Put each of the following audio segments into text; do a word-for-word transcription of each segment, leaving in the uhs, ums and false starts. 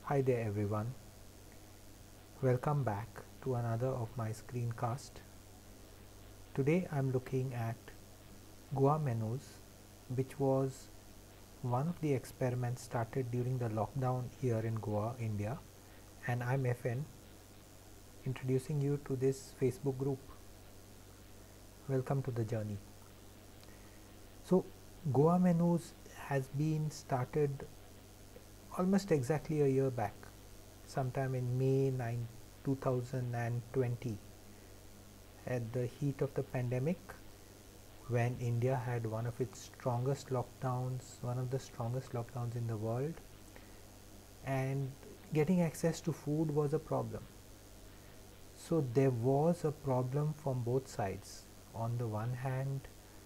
Hi there everyone, welcome back to another of my screencast. Today I'm looking at Goa menus, which was one of the experiments started during the lockdown here in Goa, India, and I'm F N introducing you to this Facebook group. Welcome to the journey. So Goa menus has been started almost exactly a year back, sometime in May ninth, two thousand twenty, at the heat of the pandemic, when India had one of its strongest lockdowns, one of the strongest lockdowns in the world, and getting access to food was a problem. So there was a problem from both sides. On the one hand,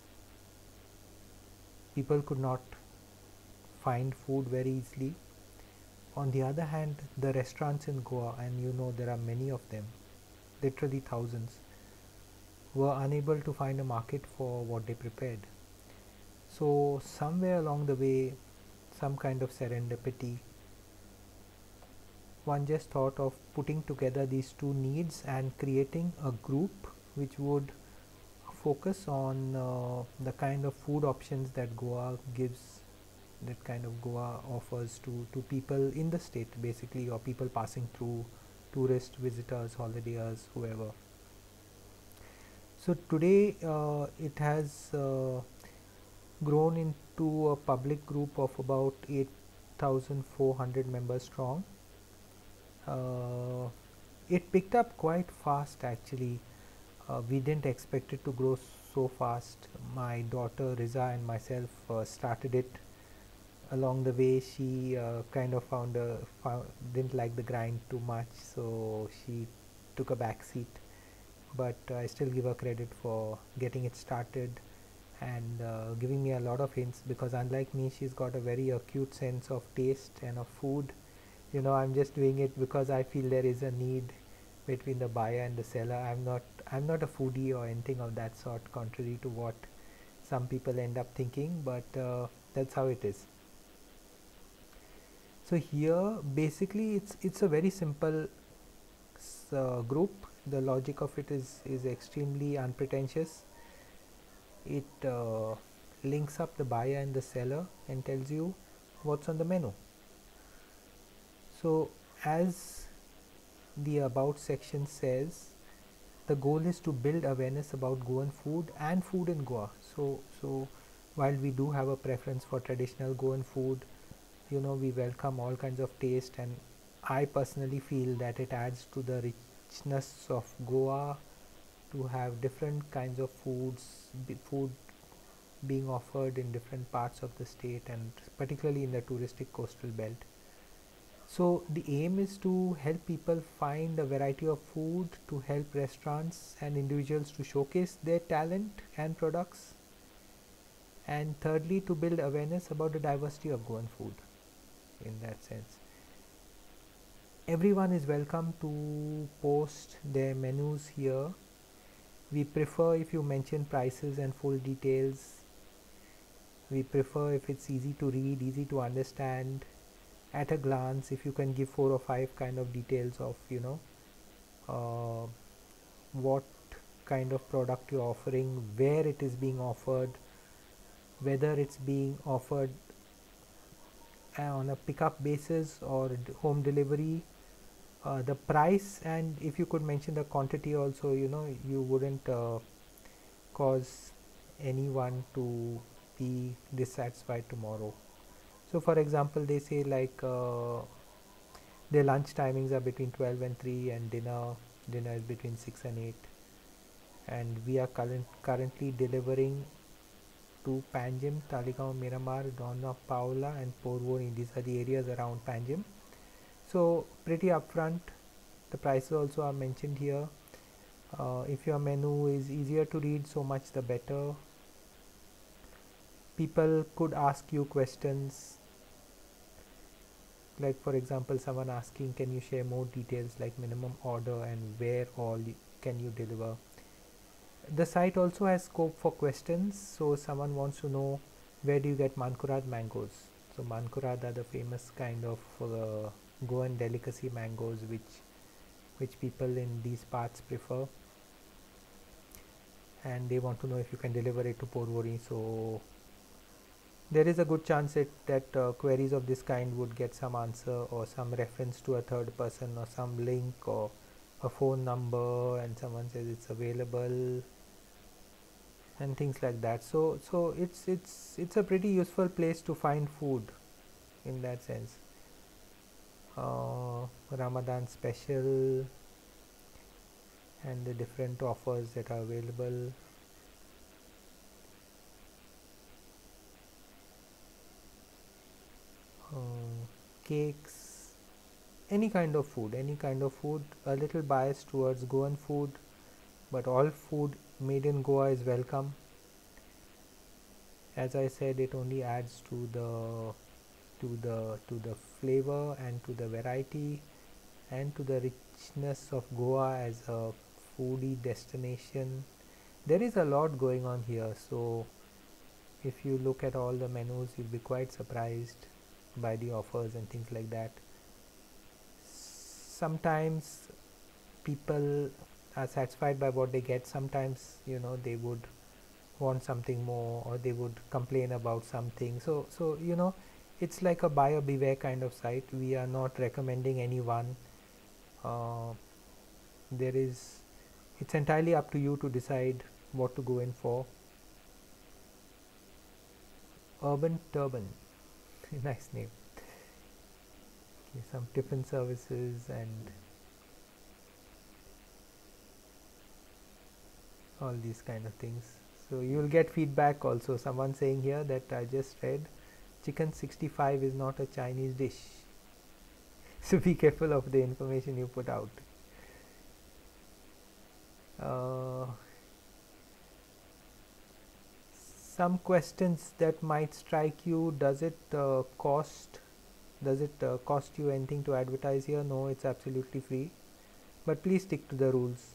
people could not find food very easily. On the other hand, the restaurants in Goa, and you know there are many of them, literally thousands, were unable to find a market for what they prepared. So somewhere along the way, some kind of serendipity, one just thought of putting together these two needs and creating a group which would focus on uh, the kind of food options that Goa gives, that kind of Goa offers to, to people in the state basically, or people passing through, tourist visitors, holidayers, whoever. So today uh, it has uh, grown into a public group of about eight thousand four hundred members strong. Uh, it picked up quite fast actually. Uh, we didn't expect it to grow so fast. My daughter Riza and myself uh, started it. Along the way, she uh, kind of found a found, didn't like the grind too much, so she took a back seat. But uh, I still give her credit for getting it started and uh, giving me a lot of hints, because unlike me, she's got a very acute sense of taste and of food. You know, I'm just doing it because I feel there is a need between the buyer and the seller. I'm not I'm not a foodie or anything of that sort, contrary to what some people end up thinking, but uh, that's how it is. So here basically it's it's a very simple uh, group. The logic of it is is extremely unpretentious. It uh, links up the buyer and the seller and tells you what's on the menu. So as the about section says, the goal is to build awareness about Goan food and food in Goa. So so while we do have a preference for traditional Goan food, you know, we welcome all kinds of taste, and I personally feel that it adds to the richness of Goa to have different kinds of foods, food being offered in different parts of the state, and particularly in the touristic coastal belt. So the aim is to help people find a variety of food, to help restaurants and individuals to showcase their talent and products, and thirdly to build awareness about the diversity of Goan food in that sense. Everyone is welcome to post their menus here. We prefer if you mention prices and full details. We prefer if it's easy to read, easy to understand. At a glance, if you can give four or five kind of details of, you know, uh, what kind of product you're offering, where it is being offered, whether it's being offered uh, on a pickup basis or home delivery, uh, the price, and if you could mention the quantity also, you know, you wouldn't uh, cause anyone to be dissatisfied tomorrow. So for example, they say like uh, their lunch timings are between twelve and three, and dinner dinner is between six and eight, and we are current, currently delivering to Panjim, Talegaon, Miramar, Donna Paula and Porvorim. These are the areas around Panjim. So pretty upfront. The prices also are mentioned here. Uh, if your menu is easier to read, so much the better. People could ask you questions, like for example someone asking, can you share more details like minimum order and where all can you deliver. The site also has scope for questions. So someone wants to know, where do you get Mankurad mangoes? So Mankurad are the famous kind of uh, Goan delicacy mangoes, which which people in these parts prefer, and they want to know if you can deliver it to Porvorim. So there is a good chance it, that uh, queries of this kind would get some answer or some reference to a third person or some link or a phone number, and someone says it's available and things like that. So so it's it's it's a pretty useful place to find food in that sense. uh, Ramadan special and the different offers that are available. uh, Cakes, any kind of food, any kind of food. A little biased towards Goan food, but all food made in Goa is welcome. As I said, it only adds to the to the to the flavor and to the variety and to the richness of Goa as a foodie destination. There is a lot going on here, so if you look at all the menus, you'll be quite surprised by the offers and things like that. Sometimes people are satisfied by what they get. Sometimes, you know, they would want something more, or they would complain about something. So so you know, it's like a buyer beware kind of site. We are not recommending anyone. uh, there is It's entirely up to you to decide what to go in for. Urban Turban, nice name. Okay, some tiffin services and all these kind of things. So you will get feedback also. Someone saying here that I just read, chicken sixty-five is not a Chinese dish. So be careful of the information you put out. Uh, some questions that might strike you: does it uh, cost does it uh, cost you anything to advertise here? No, it's absolutely free, but please stick to the rules.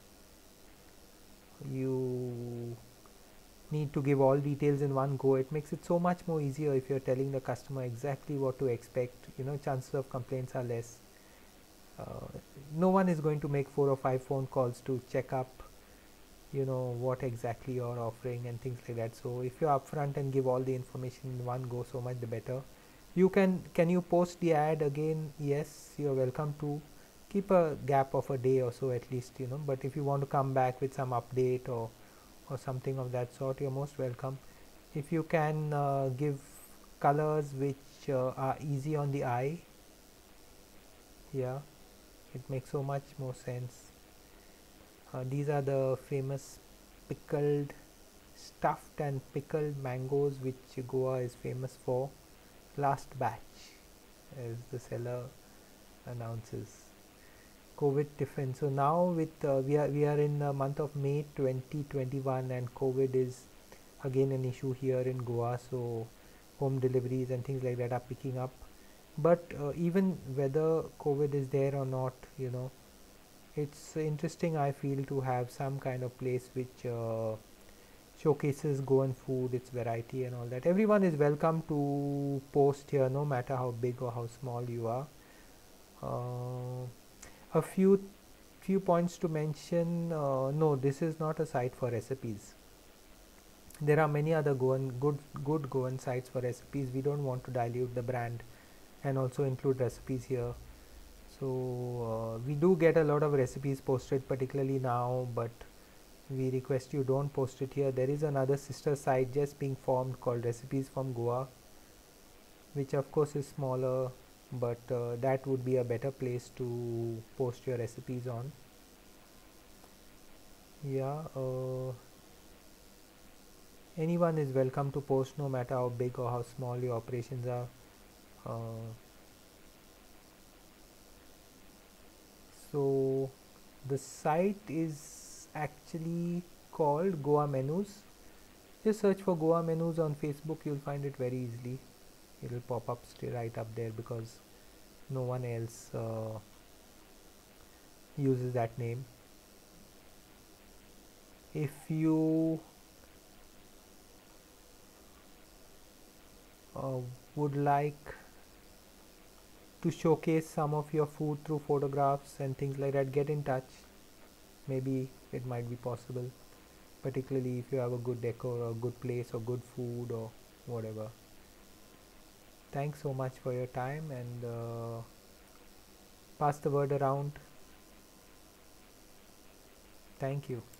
You need to give all details in one go. It makes it so much more easier if you're telling the customer exactly what to expect. You know, chances of complaints are less. Uh, no one is going to make four or five phone calls to check up, you know, what exactly you're offering and things like that. So if you're upfront and give all the information in one go, so much the better. You can can you post the ad again? Yes, you're welcome to. Keep a gap of a day or so at least, you know, but if you want to come back with some update or or something of that sort, you're most welcome. If you can uh, give colors which uh, are easy on the eye, yeah, it makes so much more sense. Uh, these are the famous pickled, stuffed and pickled mangoes which Goa is famous for. Last batch, as the seller announces. COVID tiffin. So now with uh, we are we are in the month of May twenty twenty-one, and COVID is again an issue here in Goa. So home deliveries and things like that are picking up. But uh, even whether COVID is there or not, you know, it's interesting, I feel, to have some kind of place which uh, showcases Goan food, its variety and all that. Everyone is welcome to post here, no matter how big or how small you are. Uh, a few few points to mention. Uh, no, this is not a site for recipes. There are many other Goan good good Goan sites for recipes. We don't want to dilute the brand and also include recipes here. So uh, we do get a lot of recipes posted, particularly now, but we request you don't post it here. There is another sister site just being formed called Recipes from Goa, which of course is smaller, but uh, that would be a better place to post your recipes on. Yeah, uh, anyone is welcome to post, no matter how big or how small your operations are. Uh, so the site is actually called Goa Menus. Just search for Goa Menus on Facebook, you'll find it very easily. It'll pop up straight right up there because no one else uh, uses that name. If you uh, would like to showcase some of your food through photographs and things like that, get in touch. Maybe it might be possible, particularly if you have a good decor or good place or good food or whatever. Thanks so much for your time, and uh, pass the word around. Thank you.